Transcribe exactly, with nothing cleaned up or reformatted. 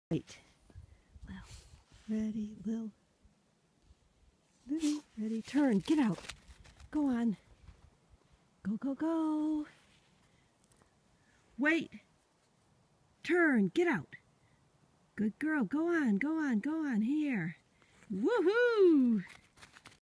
Wait. Lil. Ready, Lil. Lily, ready, turn, get out. Go on. Go, go, go. Wait. Turn, get out. Good girl, go on, go on, go on, here. Woohoo!